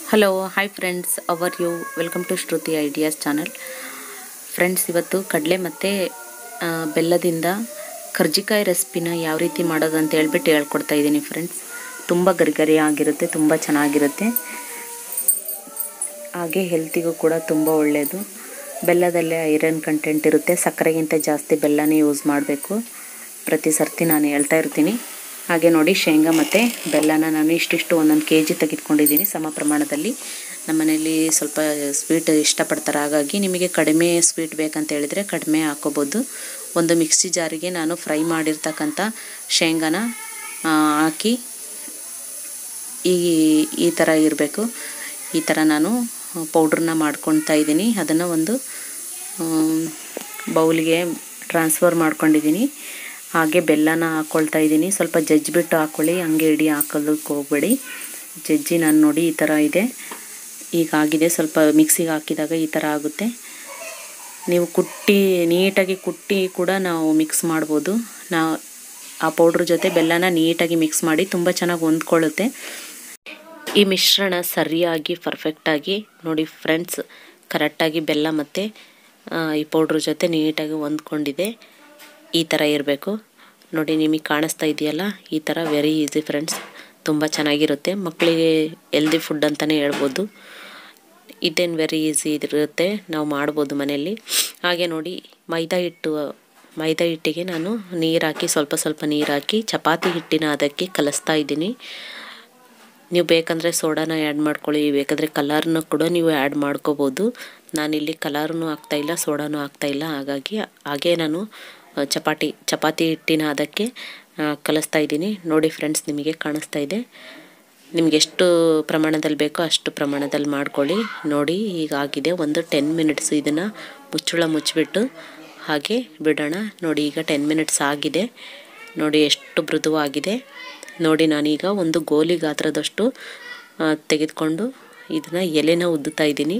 Hello hi friends, how are you welcome to Shruti ideas channel. Friends, ಇವತ್ತು ಕಡಲೆ ಮತ್ತು ಬೆಲ್ಲದಿಂದ ಕರ್ಜಿಕಾಯಿ ರೆಸಿಪಿನ ಯಾವ ರೀತಿ ಮಾಡೋದು ಅಂತ ಹೇಳ್ಬಿಟ್ಟು ಹೇಳ್ಕೊಡ್ತಾ ಇದ್ದೀನಿ ಫ್ರೆಂಡ್ಸ್. ತುಂಬ ಗರಿಗರಿ ಆಗಿರುತ್ತೆ, ತುಂಬ ಚೆನ್ನಾಗಿರುತ್ತೆ, ಹಾಗೆ ಹೆಲ್ತಿಗೂ ಕೂಡ ತುಂಬ ಒಳ್ಳೆಯದು. ಬೆಲ್ಲದಲ್ಲೇ ಐರನ್ ಕಂಟೆಂಟ್ ಇರುತ್ತೆ, ಸಕ್ಕರೆಗಿಂತ ಜಾಸ್ತಿ ಬೆಲ್ಲನೇ ಯೂಸ್ ಮಾಡಬೇಕು. ಪ್ರತಿ ಸರ್ತಿ ನಾನು ಹೇಳ್ತಾ ಇರ್ತೀನಿ. ಹಾಗೆ ನೋಡಿ, ಶೇಂಗಾ ಮತ್ತು ಬೆಲ್ಲನ ನಾನು ಇಷ್ಟಿಷ್ಟು ಒಂದೊಂದು kg ತೆಗೆದುಕೊಂಡಿದ್ದೀನಿ ಸಮ ಪ್ರಮಾಣದಲ್ಲಿ. ನಮ್ಮ ಮನೆಯಲ್ಲಿ ಸ್ವಲ್ಪ ಸ್ವೀಟ್ ಇಷ್ಟಪಡ್ತಾರೆ, ಹಾಗಾಗಿ ನಿಮಗೆ ಕಡಿಮೆ ಸ್ವೀಟ್ ಬೇಕಂತ ಹೇಳಿದರೆ ಕಡಿಮೆ ಹಾಕೋಬೋದು. ಒಂದು ಮಿಕ್ಸಿ ಜಾರಿಗೆ ನಾನು ಫ್ರೈ ಮಾಡಿರ್ತಕ್ಕಂಥ ಶೇಂಗಾನ ಹಾಕಿ ಈ ಥರ ಇರಬೇಕು. ಈ ಥರ ನಾನು ಪೌಡ್ರನ್ನ ಮಾಡ್ಕೊಳ್ತಾ ಇದ್ದೀನಿ. ಅದನ್ನು ಒಂದು ಬೌಲಿಗೆ ಟ್ರಾನ್ಸ್ಫರ್ ಮಾಡ್ಕೊಂಡಿದ್ದೀನಿ. ಹಾಗೆ ಬೆಲ್ಲನ ಹಾಕ್ಕೊಳ್ತಾ ಇದ್ದೀನಿ. ಸ್ವಲ್ಪ ಜಜ್ಜಿಬಿಟ್ಟು ಹಾಕ್ಕೊಳ್ಳಿ, ಹಂಗೆ ಇಡೀ ಹಾಕೋದಕ್ಕೆ ಹೋಗಬೇಡಿ. ಜಜ್ಜಿ ನಾನು ನೋಡಿ ಈ ಥರ ಇದೆ, ಈಗಾಗಿದೆ. ಸ್ವಲ್ಪ ಮಿಕ್ಸಿಗೆ ಹಾಕಿದಾಗ ಈ ಥರ ಆಗುತ್ತೆ. ನೀವು ನೀಟಾಗಿ ಕುಟ್ಟಿ ಕೂಡ ನಾವು ಮಿಕ್ಸ್ ಮಾಡ್ಬೋದು. ಆ ಪೌಡ್ರ್ ಜೊತೆ ಬೆಲ್ಲನ ನೀಟಾಗಿ ಮಿಕ್ಸ್ ಮಾಡಿ ತುಂಬ ಚೆನ್ನಾಗಿ ಹೊಂದ್ಕೊಳ್ಳುತ್ತೆ. ಈ ಮಿಶ್ರಣ ಸರಿಯಾಗಿ ಪರ್ಫೆಕ್ಟಾಗಿ ನೋಡಿ ಫ್ರೆಂಡ್ಸ್, ಕರೆಕ್ಟಾಗಿ ಬೆಲ್ಲ ಮತ್ತು ಈ ಪೌಡ್ರ್ ಜೊತೆ ನೀಟಾಗಿ ಹೊಂದ್ಕೊಂಡಿದೆ. ಈ ಥರ ಇರಬೇಕು ನೋಡಿ. ನಿಮಗೆ ಕಾಣಿಸ್ತಾ ಇದೆಯಲ್ಲ, ಈ ಥರ ವೆರಿ ಈಸಿ ಫ್ರೆಂಡ್ಸ್, ತುಂಬ ಚೆನ್ನಾಗಿರುತ್ತೆ. ಮಕ್ಕಳಿಗೆ ಹೆಲ್ದಿ ಫುಡ್ ಅಂತಲೇ ಹೇಳ್ಬೋದು. ಇದೇನು ವೆರಿ ಈಸಿ ಇರುತ್ತೆ, ನಾವು ಮಾಡ್ಬೋದು ಮನೆಯಲ್ಲಿ. ಹಾಗೆ ನೋಡಿ, ಮೈದಾ ಹಿಟ್ಟಿಗೆ ನಾನು ನೀರು ಹಾಕಿ ಸ್ವಲ್ಪ ನೀರು ಹಾಕಿ ಚಪಾತಿ ಹಿಟ್ಟಿನ ಅದಕ್ಕೆ ಕಲಿಸ್ತಾ ಇದ್ದೀನಿ. ನೀವು ಬೇಕಂದರೆ ಸೋಡಾನ ಆ್ಯಡ್ ಮಾಡ್ಕೊಳ್ಳಿ, ಬೇಕಾದರೆ ಕಲರ್ನ ಕೂಡ ನೀವು ಆ್ಯಡ್ ಮಾಡ್ಕೋಬೋದು. ನಾನಿಲ್ಲಿ ಕಲರ್ನೂ ಹಾಕ್ತಾಯಿಲ್ಲ, ಸೋಡಾನೂ ಹಾಕ್ತಾಯಿಲ್ಲ. ಹಾಗೆ ನಾನು ಚಪಾತಿ ಹಿಟ್ಟಿನ ಅದಕ್ಕೆ ಕಲಿಸ್ತಾ ಇದ್ದೀನಿ. ನೋಡಿ ಫ್ರೆಂಡ್ಸ್, ನಿಮಗೆ ಕಾಣಿಸ್ತಾ ಇದೆ. ನಿಮ್ಗೆ ಎಷ್ಟು ಪ್ರಮಾಣದಲ್ಲಿ ಬೇಕೋ ಅಷ್ಟು ಪ್ರಮಾಣದಲ್ಲಿ ಮಾಡ್ಕೊಳ್ಳಿ. ನೋಡಿ, ಹೀಗಾಗಿದೆ. ಒಂದು 10 ಮಿನಿಟ್ಸ್ ಇದನ್ನು ಮುಚ್ಚಿಬಿಟ್ಟು ಹಾಗೆ ಬಿಡೋಣ. ನೋಡಿ, ಈಗ 10 ಮಿನಿಟ್ಸ್ ಆಗಿದೆ. ನೋಡಿ ಎಷ್ಟು ಮೃದುವಾಗಿದೆ. ನೋಡಿ, ನಾನೀಗ ಒಂದು ಗೋಲಿ ಗಾತ್ರದಷ್ಟು ತೆಗೆದುಕೊಂಡು ಇದನ್ನು ಎಲೆನ ಉದ್ದುತ್ತಾ ಇದ್ದೀನಿ.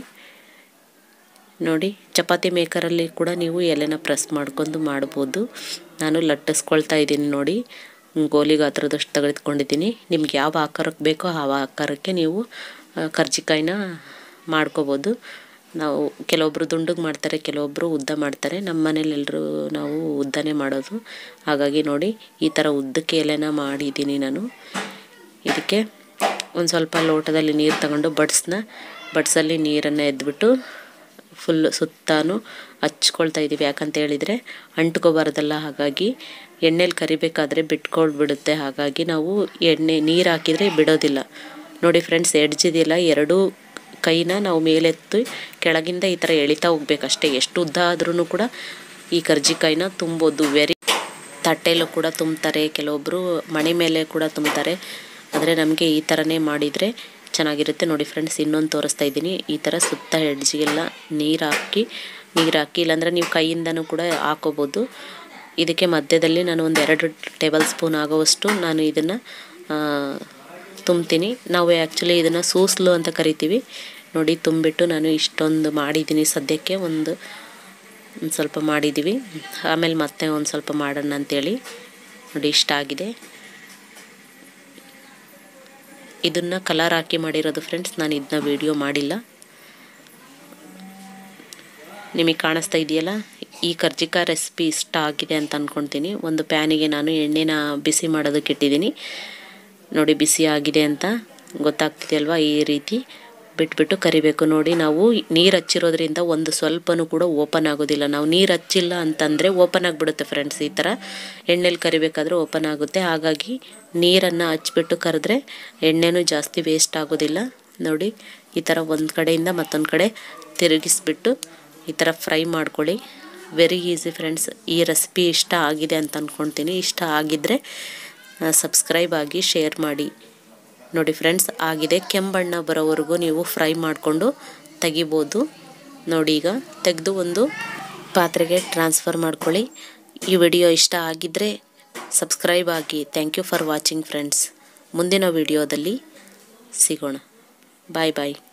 ನೋಡಿ, ಚಪಾತಿ ಮೇಕರಲ್ಲಿ ಕೂಡ ನೀವು ಎಲೆನ ಪ್ರೆಸ್ ಮಾಡ್ಕೊಂಡು ಮಾಡ್ಬೋದು. ನಾನು ಲಟ್ಟಿಸ್ಕೊಳ್ತಾ ಇದ್ದೀನಿ. ನೋಡಿ, ಗೋಲಿ ಗಾತ್ರದಷ್ಟು ತೆಗೆದುಕೊಂಡಿದ್ದೀನಿ. ನಿಮ್ಗೆ ಯಾವ ಆಕಾರಕ್ಕೆ ಬೇಕೋ ಆ ಆಕಾರಕ್ಕೆ ನೀವು ಕರ್ಜಿಕಾಯಿನ ಮಾಡ್ಕೋಬೋದು. ನಾವು ಕೆಲವೊಬ್ಬರು ದುಂಡಗೆ ಮಾಡ್ತಾರೆ, ಕೆಲವೊಬ್ಬರು ಉದ್ದ ಮಾಡ್ತಾರೆ. ನಮ್ಮ ಮನೇಲಿ ಎಲ್ಲರೂ ನಾವು ಉದ್ದನೇ ಮಾಡೋದು. ಹಾಗಾಗಿ ನೋಡಿ, ಈ ಥರ ಉದ್ದಕ್ಕೆ ಎಲೆನ ಮಾಡಿದ್ದೀನಿ ನಾನು. ಇದಕ್ಕೆ ಒಂದು ಸ್ವಲ್ಪ ಲೋಟದಲ್ಲಿ ನೀರು ತಗೊಂಡು ಬಡ್ಸಲ್ಲಿ ನೀರನ್ನು ಎದ್ಬಿಟ್ಟು ಫುಲ್ ಸುತ್ತಾನು ಹಚ್ಕೊಳ್ತಾ ಇದ್ದೀವಿ. ಯಾಕಂತ ಹೇಳಿದರೆ ಅಂಟ್ಕೋಬಾರ್ದಲ್ಲ, ಹಾಗಾಗಿ ಎಣ್ಣೆಲಿ ಕರಿಬೇಕಾದ್ರೆ ಬಿಟ್ಕೊಳ್ಬಿಡುತ್ತೆ. ಹಾಗಾಗಿ ನಾವು ನೀರು ಹಾಕಿದರೆ ಬಿಡೋದಿಲ್ಲ. ನೋಡಿ ಫ್ರೆಂಡ್ಸ್, ಎಡ್ಜಿದೆಯಲ್ಲ, ಎರಡೂ ಕೈನ ನಾವು ಮೇಲೆತ್ತಿ ಕೆಳಗಿಂದ ಈ ಥರ ಎಳಿತಾ ಹೋಗ್ಬೇಕಷ್ಟೇ. ಎಷ್ಟು ಉದ್ದ ಆದ್ರೂ ಕೂಡ ಈ ಕರ್ಜಿಕಾಯಿನ ತುಂಬೋದು. ತಟ್ಟೆಲೂ ಕೂಡ ತುಂಬ್ತಾರೆ, ಕೆಲವೊಬ್ಬರು ಮಣೆ ಮೇಲೆ ಕೂಡ ತುಂಬ್ತಾರೆ. ಆದರೆ ನಮಗೆ ಈ ಥರನೇ ಮಾಡಿದರೆ ಚೆನ್ನಾಗಿರುತ್ತೆ. ನೋಡಿ ಫ್ರೆಂಡ್ಸ್, ಇನ್ನೊಂದು ತೋರಿಸ್ತಾ ಇದ್ದೀನಿ. ಈ ಥರ ಸುತ್ತ ಎಡ್ಜಿಗೆಲ್ಲ ನೀರು ಹಾಕಿ ಇಲ್ಲಾಂದರೆ ನೀವು ಕೈಯಿಂದನೂ ಕೂಡ ಹಾಕೋಬೋದು. ಇದಕ್ಕೆ ಮಧ್ಯದಲ್ಲಿ ನಾನು ಒಂದು 2 ಟೇಬಲ್ ಸ್ಪೂನ್ ಆಗೋವಷ್ಟು ನಾನು ಇದನ್ನು ತುಂಬ್ತೀನಿ. ನಾವು ಆ್ಯಕ್ಚುಲಿ ಇದನ್ನು ಸೂಸ್ಲು ಅಂತ ಕರಿತೀವಿ. ನೋಡಿ, ತುಂಬಿಟ್ಟು ನಾನು ಇಷ್ಟೊಂದು ಮಾಡಿದ್ದೀನಿ. ಸದ್ಯಕ್ಕೆ ಒಂದು ಸ್ವಲ್ಪ ಮಾಡಿದ್ದೀವಿ, ಆಮೇಲೆ ಮತ್ತೆ ಒಂದು ಸ್ವಲ್ಪ ಮಾಡೋಣ ಅಂತೇಳಿ. ನೋಡಿ, ಇಷ್ಟ ಆಗಿದೆ. ಇದನ್ನು ಕಲರ್ ಹಾಕಿ ಮಾಡಿರೋದು ಫ್ರೆಂಡ್ಸ್, ನಾನು ಇದನ್ನ ವಿಡಿಯೋ ಮಾಡಿಲ್ಲ. ನಿಮಗೆ ಕಾಣಿಸ್ತಾ ಇದೆಯಲ್ಲ, ಈ ಕರ್ಜಿಕಾಯಿ ರೆಸಿಪಿ ಇಷ್ಟ ಆಗಿದೆ ಅಂತ ಅಂದ್ಕೊಳ್ತೀನಿ. ಒಂದು ಪ್ಯಾನಿಗೆ ನಾನು ಎಣ್ಣೆನ ಬಿಸಿ ಮಾಡೋದಕ್ಕೆ ಇಟ್ಟಿದ್ದೀನಿ. ನೋಡಿ, ಬಿಸಿ ಆಗಿದೆ ಅಂತ ಗೊತ್ತಾಗ್ತಿದೆಯಲ್ವಾ? ಈ ರೀತಿ ಬಿಟ್ಬಿಟ್ಟು ಕರಿಬೇಕು. ನೋಡಿ, ನಾವು ನೀರು ಹಚ್ಚಿರೋದ್ರಿಂದ ಒಂದು ಸ್ವಲ್ಪನೂ ಕೂಡ ಓಪನ್ ಆಗೋದಿಲ್ಲ. ನಾವು ನೀರು ಹಚ್ಚಿಲ್ಲ ಅಂತಂದರೆ ಓಪನ್ ಆಗಿಬಿಡುತ್ತೆ ಫ್ರೆಂಡ್ಸ್. ಈ ಥರ ಎಣ್ಣೆಲಿ ಕರಿಬೇಕಾದ್ರೆ ಓಪನ್ ಆಗುತ್ತೆ. ಹಾಗಾಗಿ ನೀರನ್ನು ಹಚ್ಬಿಟ್ಟು ಕರೆದ್ರೆ ಎಣ್ಣೆನೂ ಜಾಸ್ತಿ ವೇಸ್ಟ್ ಆಗೋದಿಲ್ಲ. ನೋಡಿ, ಈ ಥರ ಒಂದು ಕಡೆಯಿಂದ ಮತ್ತೊಂದು ಕಡೆ ತಿರುಗಿಸ್ಬಿಟ್ಟು ಈ ಥರ ಫ್ರೈ ಮಾಡ್ಕೊಳ್ಳಿ. Very easy friends. ಈ ರೆಸಿಪಿ ಇಷ್ಟ ಆಗಿದೆ ಅಂತ ಅಂದ್ಕೊಳ್ತೀನಿ. ಇಷ್ಟ ಆಗಿದ್ದರೆ ಸಬ್ಸ್ಕ್ರೈಬ್ ಆಗಿ ಶೇರ್ ಮಾಡಿ. ನೋಡಿ ಫ್ರೆಂಡ್ಸ್, ಆಗಿದೆ. ಕೆಂಬಣ್ಣ ಬರೋವರೆಗೂ ನೀವು ಫ್ರೈ ಮಾಡಿಕೊಂಡು ತೆಗಿಬೋದು. ನೋಡಿ, ಈಗ ತೆಗೆದು ಒಂದು ಪಾತ್ರೆಗೆ ಟ್ರಾನ್ಸ್ಫರ್ ಮಾಡ್ಕೊಳ್ಳಿ. ಈ ವಿಡಿಯೋ ಇಷ್ಟ ಆಗಿದ್ದರೆ ಸಬ್ಸ್ಕ್ರೈಬ್ ಆಗಿ. Thank you for watching friends. ಮುಂದಿನ ವಿಡಿಯೋದಲ್ಲಿ ಸಿಗೋಣ. ಬಾಯ್ ಬಾಯ್.